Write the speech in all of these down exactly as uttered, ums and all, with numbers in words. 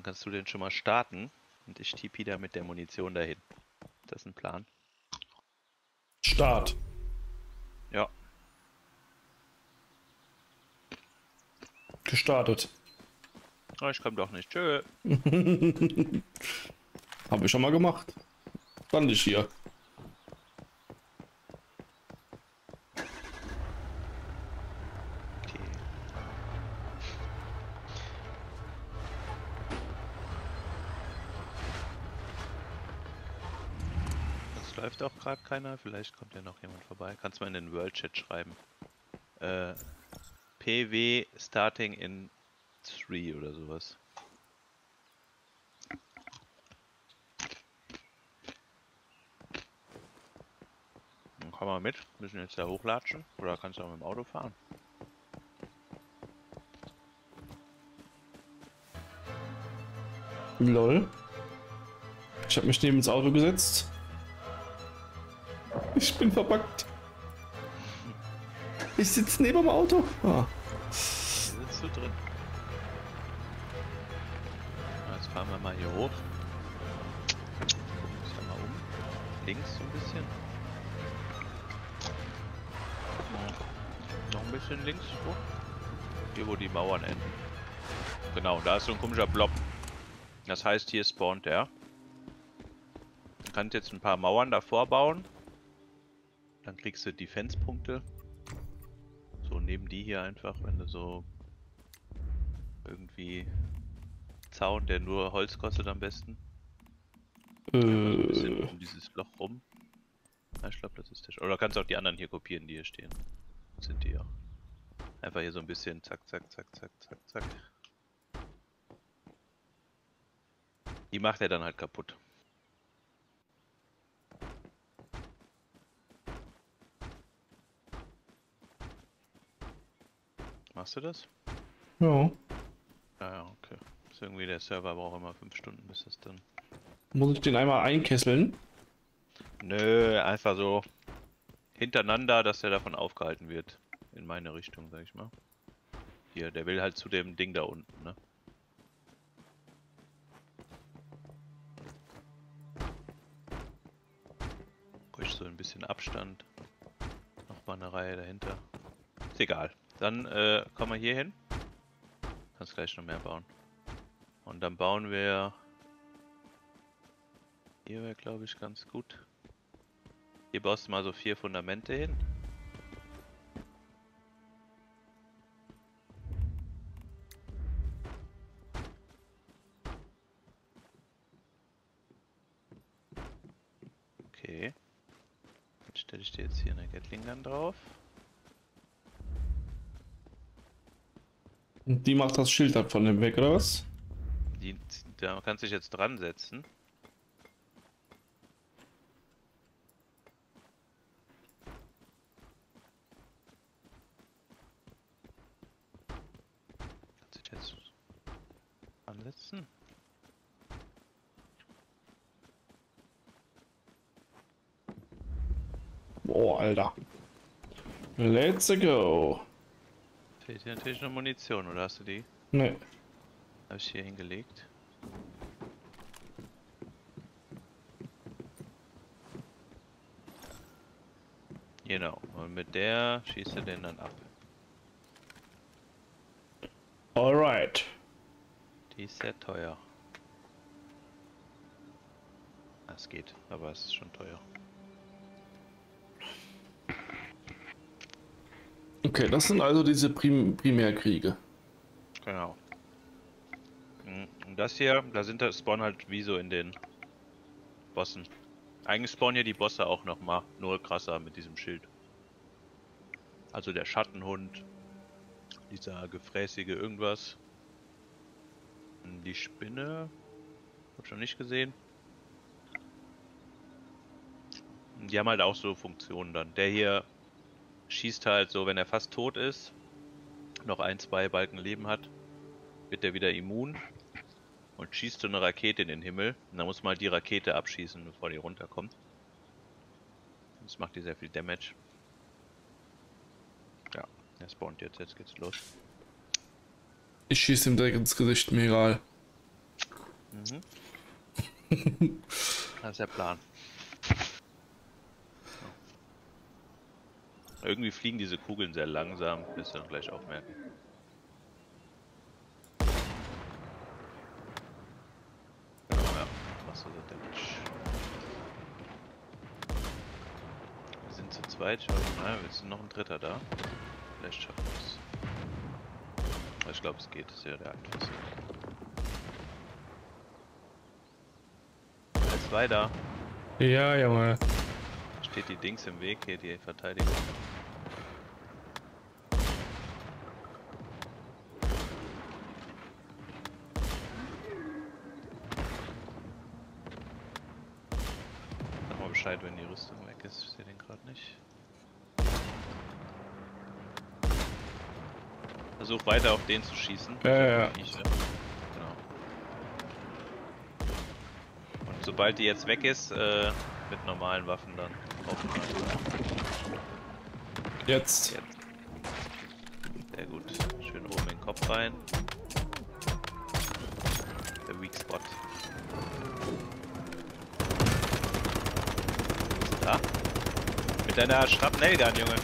kannst du den schon mal starten und ich T P da mit der Munition dahin. Das ist ein Plan. Start. Ja. Gestartet. Oh, ich komm doch nicht. Tschö. Habe ich schon mal gemacht. Stand ich hier. Okay. Es läuft auch gerade keiner. Vielleicht kommt ja noch jemand vorbei. Kannst mal in den World Chat schreiben. Äh, P W starting in three oder sowas. Dann komm mal mit. Müssen jetzt da hochlatschen. Oder kannst du auch mit dem Auto fahren. Lol. Ich habe mich neben ins Auto gesetzt. Ich bin verpackt. Ich sitze neben dem Auto. Ah. Hier sitzt du drin. Jetzt fahren wir mal hier hoch. Gucken uns ja mal um. Links so ein bisschen. Noch ein bisschen links hoch. Hier wo die Mauern enden. Genau, da ist so ein komischer Blob. Das heißt, hier spawnt der. Du kannst jetzt ein paar Mauern davor bauen. Dann kriegst du Defense-Punkte. So neben die hier einfach, wenn du so irgendwie Zaun, der nur Holz kostet am besten. Äh. Einfach so ein bisschen um dieses Loch rum. Ja, ich glaube, das ist der. Oder kannst auch die anderen hier kopieren, die hier stehen. Das sind die auch. Einfach hier so ein bisschen zack, zack, zack, zack, zack, zack. Die macht er dann halt kaputt. Machst du das? Ja. Ah ja, okay. Ist irgendwie der Server braucht immer fünf Stunden, bis es dann. Muss ich den einmal einkesseln? Nö, einfach so hintereinander, dass der davon aufgehalten wird. In meine Richtung, sag ich mal. Hier, der will halt zu dem Ding da unten, ne? Ruhig so ein bisschen Abstand. Nochmal eine Reihe dahinter. Ist egal. Dann äh, kommen wir hier hin. Kannst gleich noch mehr bauen. Und dann bauen wir. Hier wäre, glaube ich, ganz gut. Hier baust du mal so vier Fundamente hin. Okay. Dann stelle ich dir jetzt hier eine Gatling Gun drauf. Und die macht das Schild ab von dem weg, oder was? Die, da kannst du dich jetzt dran setzen. Kannst dich jetzt ansetzen. Boah, Alter. Let's go. Fehlt hier natürlich noch Munition, oder hast du die? Ne. Habe ich hier hingelegt. Genau, und mit der schießt er den dann ab. Alright. Die ist sehr teuer. Es geht, aber es ist schon teuer. Okay, das sind also diese Prim Primärkriege. Genau. Und das hier, da sind das Spawn halt wie so in den Bossen. Eigentlich spawnen hier die Bosse auch nochmal, nur krasser mit diesem Schild. Also der Schattenhund, dieser gefräßige irgendwas. Die Spinne, hab schon nicht gesehen. Die haben halt auch so Funktionen dann. Der hier schießt halt so, wenn er fast tot ist, noch ein, zwei Balken Leben hat, wird er wieder immun und schießt so eine Rakete in den Himmel. Und dann muss man halt die Rakete abschießen, bevor die runterkommt. Das macht die sehr viel Damage. Ja, er spawnt jetzt, jetzt geht's los. Ich schieße ihm direkt ins Gesicht, mir egal. Mhm. Das ist der Plan. Irgendwie fliegen diese Kugeln sehr langsam, wirst du dann gleich auch merken. Genau, ja. Machst du so Damage. Wir sind zu zweit schon. Nein, wir sind noch ein Dritter da. Vielleicht schaffen wir es. Ich glaube, es geht. Das ist ja der Aktus. Als weiter. Ja, Junge. Steht die Dings im Weg hier, die Verteidigung. Sag mal Bescheid, wenn die Rüstung weg ist. Ich sehe den gerade nicht. Versuch weiter auf den zu schießen. Ja, ja, ja. Genau. Und sobald die jetzt weg ist, äh, mit normalen Waffen dann aufnehmen. Jetzt. Jetzt. Sehr gut. Schön oben in den Kopf rein. Der Weak Spot. Bist du da? Mit deiner Schrapnellgun, Junge.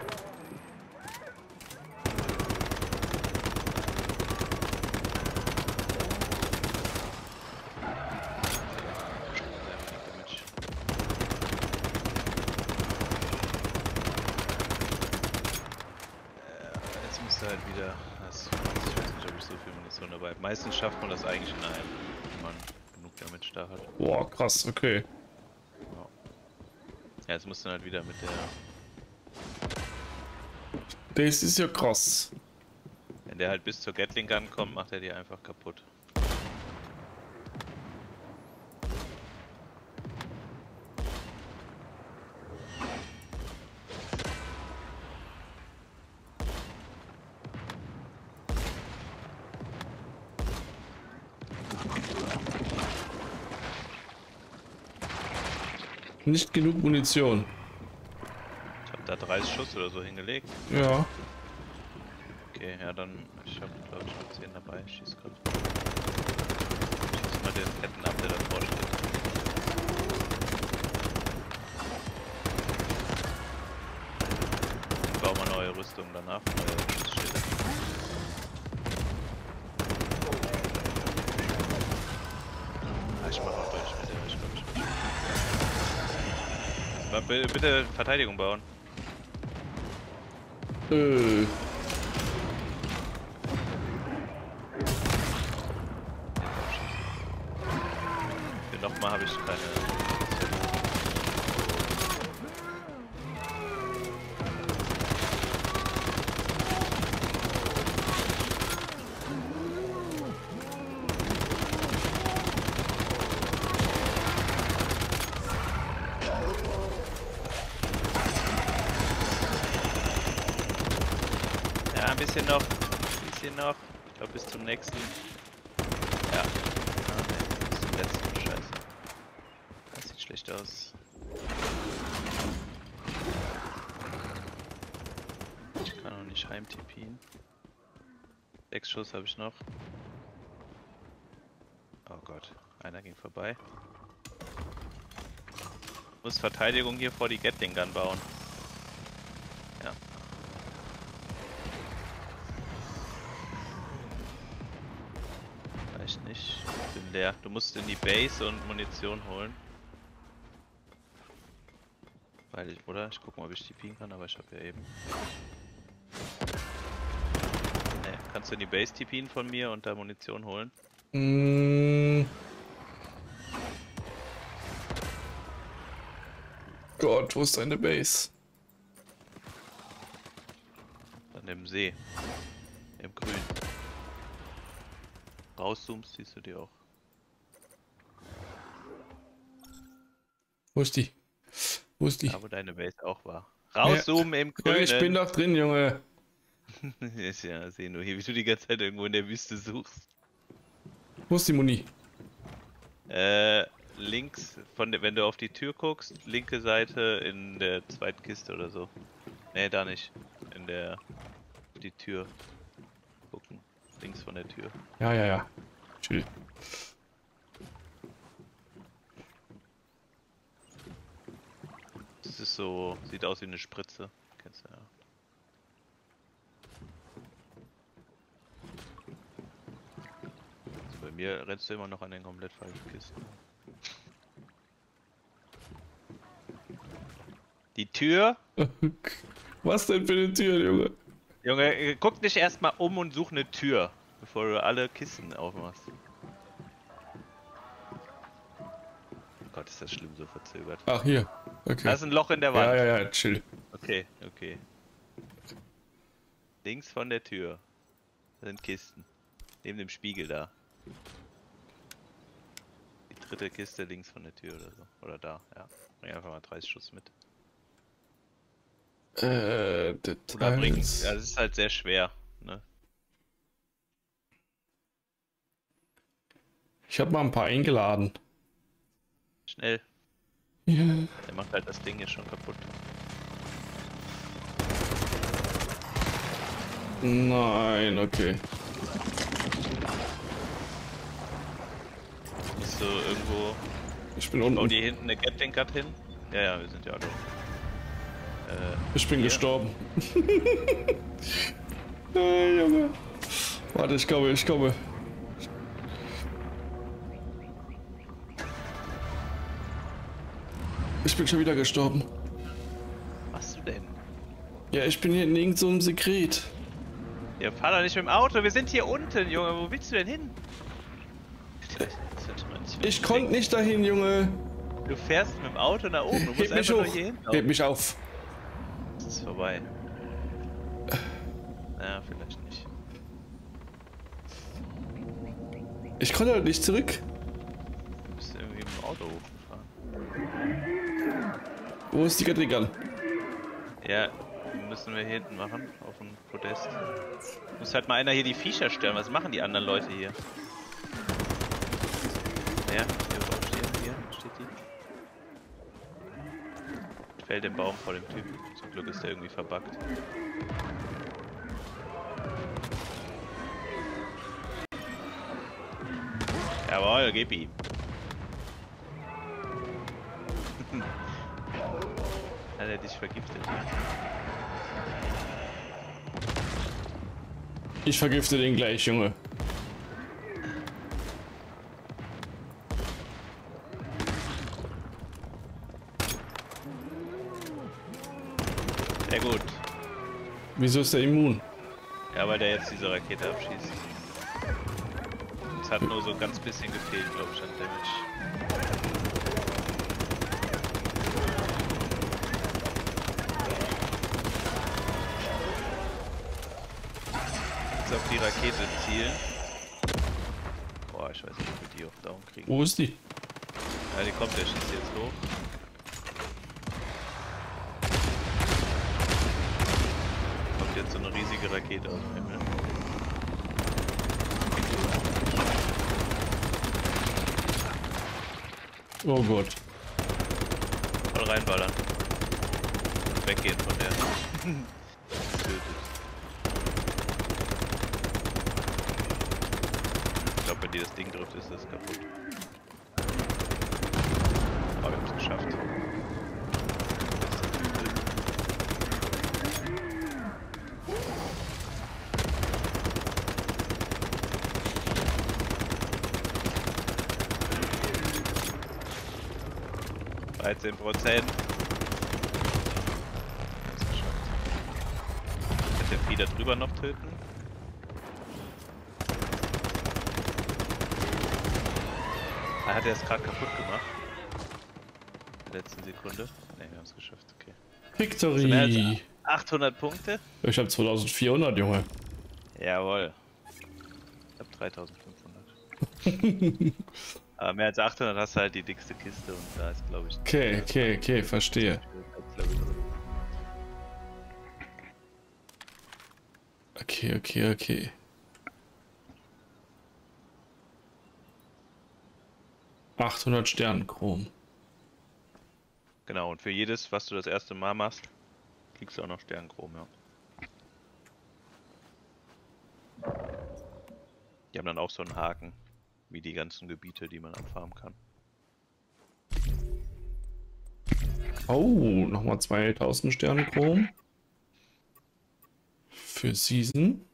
Halt wieder. Das, ich weiß nicht, ob ich so viel Munition dabei habe. Meistens schafft man das eigentlich in einem, wenn man genug Damage da hat. Boah, krass, okay. Ja, ja, jetzt musst du halt wieder mit der. Das ist ja krass. Wenn der halt bis zur Gatling Gun kommt, macht er die einfach kaputt. Nicht genug Munition. Ich habe da dreißig Schuss oder so hingelegt. Ja. Okay, ja dann, ich habe glaube ich nur zehn dabei. Ich schieß grad. Schieß mal den Ketten ab, der davor steht. Ich baue mal neue Rüstung danach. Neue Schussschilder. Ah, ich mach auch durch mit der, ich glaube ich. Bitte, bitte Verteidigung bauen. Äh. Für nochmal habe ich keine. Ja, ein bisschen noch. Ein bisschen noch. Ich glaube bis zum nächsten. Ja. Ah, nee, bis zum letzten. Scheiße. Das sieht schlecht aus. Ich kann noch nicht heimtippen. Sechs Schuss habe ich noch. Oh Gott, einer ging vorbei. Muss Verteidigung hier vor die Gatling Gun bauen. Ja. Reicht nicht. Ich bin leer. Du musst in die Base und Munition holen. Weil ich, oder? Ich guck mal, ob ich die pieken kann, aber ich habe ja eben. Ne, kannst du in die Base tippen von mir und da Munition holen? Mm. Gott, wo ist deine Base? An dem See. Im Grün. Rauszoomst, siehst du die auch. Wo ist die? Wo ist die? Da, wo deine Base auch war. Rauszoomen ja. im Grünen! Ja, ich bin doch drin, Junge. Ich ja, sehe nur hier, wie du die ganze Zeit irgendwo in der Wüste suchst. Wo ist die Muni? Äh, links, von der, wenn du auf die Tür guckst, linke Seite in der zweiten Kiste oder so. Ne, da nicht. In der, auf die Tür gucken. Links von der Tür. Ja, ja, ja. Chill. so, sieht aus wie eine Spritze. Kennst du ja. Also bei mir rennst du immer noch an den komplett falschen Kisten. Die Tür? Was denn für eine Tür, Junge? Junge, guck dich erstmal um und such eine Tür, bevor du alle Kisten aufmachst. Oh Gott, ist das schlimm so verzögert. Ach, hier. Okay. Da ist ein Loch in der Wand. Ja, ja, ja, chill. Okay, okay. Links von der Tür sind Kisten. Neben dem Spiegel da. Die dritte Kiste links von der Tür oder so. Oder da, ja. Bring einfach mal dreißig Schuss mit. Äh, Oder bringen. Details. Ja, das ist halt sehr schwer, ne? Ich habe mal ein paar eingeladen. Schnell. Ja. Der macht halt das Ding hier schon kaputt. Nein, okay. Bist du irgendwo. Ich bin Bau unten. die hinten eine Gatling Gun hin? Ja, ja, wir sind ja alle. Äh, Ich bin hier. gestorben. Hey, Junge. Warte, ich komme, ich komme. Ich bin schon wieder gestorben. Was machst du denn? Ja, ich bin hier in irgendeinem so einem Sekret. Ja, fahr doch nicht mit dem Auto, wir sind hier unten, Junge, wo willst du denn hin? Ich konnte nicht dahin, Junge. Du fährst mit dem Auto nach oben, du musst Heb mich einfach nur hoch. hier hin. Heb mich auf. Das ist vorbei. Naja, vielleicht nicht. Ich konnte halt nicht zurück. Du bist irgendwie mit dem Auto hochgefahren. Wo ist die Gatling Gun? Ja, müssen wir hier hinten machen, auf dem Podest. Muss halt mal einer hier die Viecher stören, was machen die anderen Leute hier? Ja, hier aufstehen, hier steht die. Fällt im Baum vor dem Typen. Zum Glück ist der irgendwie verbuggt. Jawohl, gib ihm. Hat er dich vergiftet? Ich vergifte den gleich, Junge. Sehr gut. Wieso ist der immun? Ja, weil der jetzt diese Rakete abschießt. Es hat nur so ein ganz bisschen gefehlt, glaube ich, an Damage. Jetzt auf die Rakete zielen. Boah, ich weiß nicht, ob wir die auf Down kriegen. Wo ist die? Ja, die kommt, der schießt jetzt hoch. Kommt jetzt so eine riesige Rakete aus dem Himmel. Oh Gott. Voll reinballern. Weggehen von der. Tötet. Ich glaube, wenn die das Ding trifft, ist das kaputt. Aber wir haben es geschafft. dreizehn Prozent. Das geschafft. Kann der Vieh da drüber noch töten? Ah, hat er es gerade kaputt gemacht? In der letzten Sekunde? Ne, wir haben es geschafft, okay. Victory. achthundert Punkte? Ich habe zweitausendvierhundert, Junge. Jawohl. Ich hab dreitausendfünfhundert. Aber mehr als achthundert hast du halt die dickste Kiste und da ist, glaube ich... Okay, okay, okay, verstehe. Okay, okay, okay. achthundert Sternenchrom. Genau, und für jedes, was du das erste Mal machst, kriegst du auch noch Sternenchrom, ja. Die haben dann auch so einen Haken, wie die ganzen Gebiete, die man abfarmen kann. Oh, nochmal zweitausend Sterne Chrom. Für Season.